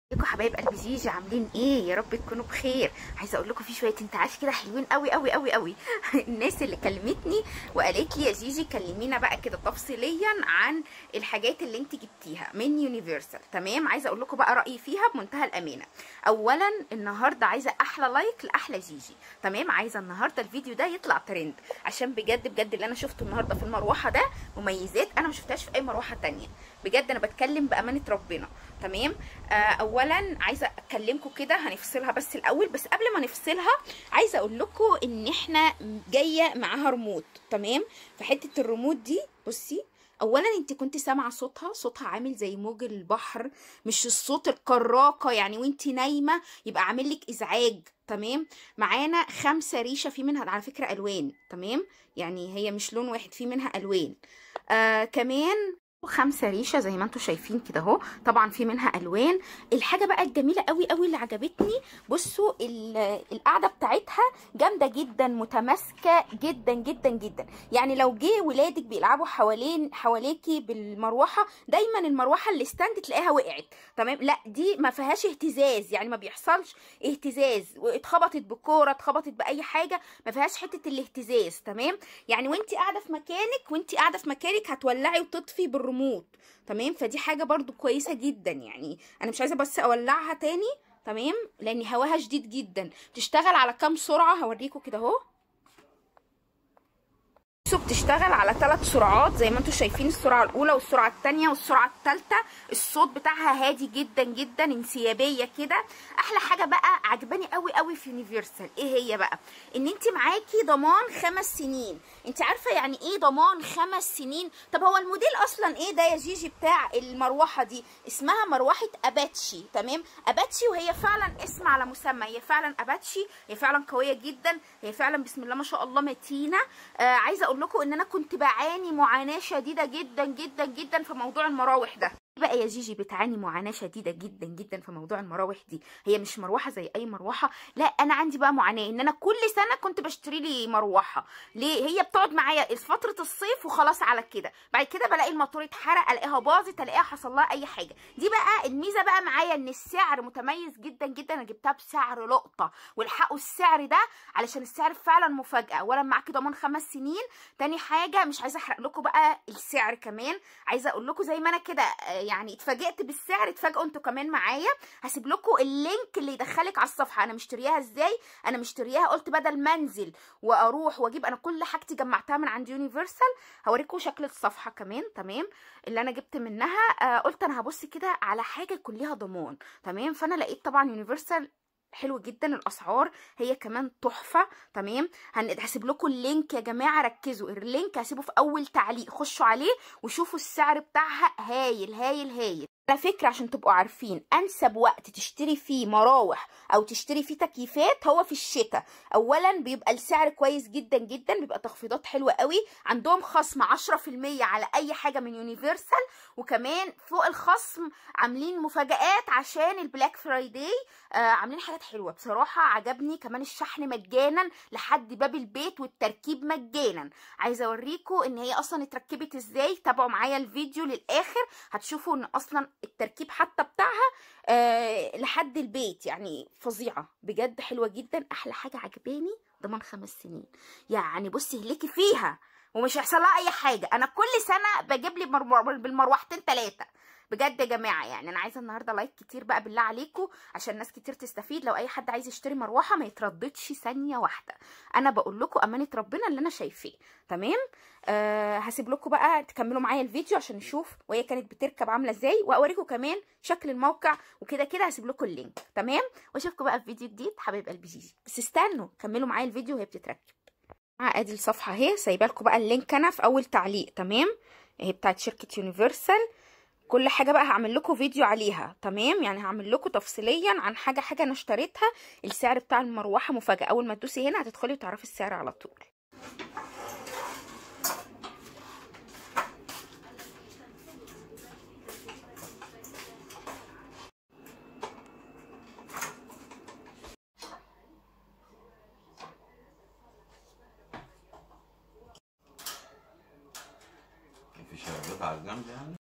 ازيكم حبايب قلبي جيجي، عاملين ايه؟ يا رب تكونوا بخير. عايزه اقول لكم في شويه انتعاش كده حلوين قوي قوي قوي قوي. الناس اللي كلمتني وقالت لي يا جيجي كلمينا بقى كده تفصيليا عن الحاجات اللي انت جبتيها من يونيفرسال. تمام، عايزه اقول لكم بقى رايي فيها بمنتهى الامانه. اولا النهارده عايزه احلى لايك لاحلى جيجي. تمام، عايزه النهارده الفيديو ده يطلع ترند، عشان بجد بجد اللي انا شفته النهارده في المروحه ده مميزات انا ما شفتهاش في اي مروحه تانية. بجد انا بتكلم بامانه ربنا. تمام. اولا عايزه اكلمكم كده، هنفصلها بس الاول. بس قبل ما نفصلها عايزه اقول لكم ان احنا جايه معاها ريموت. تمام، فحته الريموت دي بصي، اولا انت كنت سامعه صوتها عامل زي موج البحر، مش الصوت الكراكه يعني وانت نايمه يبقى عامل لك ازعاج. تمام، معانا 5 ريشه، في منها على فكره الوان. تمام، يعني هي مش لون واحد، في منها الوان. كمان 5 ريشه زي ما انتم شايفين كده اهو. طبعا في منها الوان. الحاجه بقى الجميله قوي قوي اللي عجبتني، بصوا القعده بتاعتها جامده جدا، متماسكه جدا جدا جدا. يعني لو جه ولادك بيلعبوا حواليكي بالمروحه، دايما المروحه اللي ستاند تلاقيها وقعت. تمام، لا دي ما فيهاش اهتزاز، يعني ما بيحصلش اهتزاز، واتخبطت بكوره اتخبطت باي حاجه، ما فيهاش حته الاهتزاز. تمام، يعني وانت قاعده في مكانك هتولعي وتطفي بالريموت. تمام، فدي حاجه برضو كويسه جدا. يعني انا مش عايزه بس اولعها تاني، تمام، لان هواها شديد جدا. بتشتغل على كام سرعه هوريكم كده اهو. بتشتغل على 3 سرعات زي ما انتم شايفين، السرعه الاولى والسرعه الثانيه والسرعه الثالثه. الصوت بتاعها هادي جدا جدا، انسيابيه كده. احلى حاجه بقى عجباني قوي قوي في يونيفرسال ايه هي بقى؟ ان انت معاكي ضمان 5 سنين. انت عارفه يعني ايه ضمان 5 سنين؟ طب هو الموديل اصلا ايه ده يا جيجي بتاع المروحه دي؟ اسمها مروحه اباتشي. تمام، اباتشي، وهي فعلا اسم على مسمى، هي فعلا اباتشي، هي فعلا قويه جدا، هي فعلا بسم الله ما شاء الله متينه. عايزه اقول لكم ان انا كنت بعاني معاناه شديده جدا جدا جدا في موضوع المراوح ده. بقى يا جيجي بتعاني معاناه شديده جدا جدا في موضوع المراوح دي. هي مش مروحه زي اي مروحه، لا انا عندي بقى معاناه ان انا كل سنه كنت بشتري لي مروحه. ليه؟ هي بتقعد معايا فتره الصيف وخلاص على كده، بعد كده بلاقي الموتور اتحرق، الاقيها باظت، الاقيها حصل لها اي حاجه. دي بقى الميزه بقى معايا، ان السعر متميز جدا جدا. انا جبتها بسعر لقطه، والحقوا السعر ده علشان السعر فعلا مفاجاه. اولا معاكي ضمان 5 سنين، تاني حاجه مش عايزه احرق لكم بقى السعر كمان، عايزه اقول لكم زي ما انا كده يعني اتفاجئت بالسعر، اتفاجئوا انتوا كمان معايا. هسيب لكم اللينك اللي يدخلك على الصفحه. انا مشترياها ازاي؟ انا مشترياها قلت بدل ما انزل واروح واجيب، انا كل حاجتي جمعتها من عند يونيفرسال. هوريكم شكل الصفحه كمان. تمام، اللي انا جبت منها قلت انا هبص كده على حاجه كلها ضمان. تمام، فانا لقيت طبعا يونيفرسال حلو جدا، الاسعار هي كمان تحفه. تمام، هسيب لكم اللينك يا جماعه، ركزوا، اللينك هسيبه في اول تعليق، خشوا عليه وشوفوا السعر بتاعها هايل هايل هايل. على فكرة عشان تبقوا عارفين، انسب وقت تشتري فيه مراوح او تشتري فيه تكييفات هو في الشتاء. اولا بيبقى السعر كويس جدا جدا، بيبقى تخفيضات حلوة قوي، عندهم خصم 10% على اي حاجة من يونيفرسال، وكمان فوق الخصم عاملين مفاجآت عشان البلاك فرايداي. عاملين حاجات حلوة بصراحة، عجبني. كمان الشحن مجانا لحد باب البيت، والتركيب مجانا. عايزة اوريكم ان هي اصلا اتركبت ازاي، تابعوا معايا الفيديو للاخر هتشوفوا ان اصلا التركيب حتى بتاعها لحد البيت، يعني فظيعه بجد، حلوه جدا. احلى حاجه عجباني ضمان 5 سنين. يعني بصي هلكي فيها ومش هيحصل لها اي حاجه. انا كل سنه بجيب لي بالمروحتين 3 بجد يا جماعه. يعني انا عايزه النهارده لايك كتير بقى بالله عليكم، عشان ناس كتير تستفيد. لو اي حد عايز يشتري مروحه ما يترددش ثانيه واحده، انا بقول لكم امانه ربنا اللي انا شايفاه. تمام، هسيب لكم بقى تكملوا معايا الفيديو عشان نشوف وهي كانت بتركب عامله ازاي، واوريكم كمان شكل الموقع وكده كده. هسيب لكم اللينك. تمام، واشوفكم بقى في فيديو جديد حبايب قلبي جيجي. بس استنوا كملوا معايا الفيديو وهي بتتركب. ادي الصفحه اهي، سايبه لكم بقى اللينك انا في اول تعليق. تمام، اهي بتاعت شركه يونيفرسال. كل حاجه بقى هعمل لكم فيديو عليها. تمام، يعني هعمل لكم تفصيليا عن حاجه حاجه انا اشتريتها. السعر بتاع المروحه مفاجاه، اول ما تدوسي هنا هتدخلي وتعرفي السعر على طول. في شربات على الجنب يعني.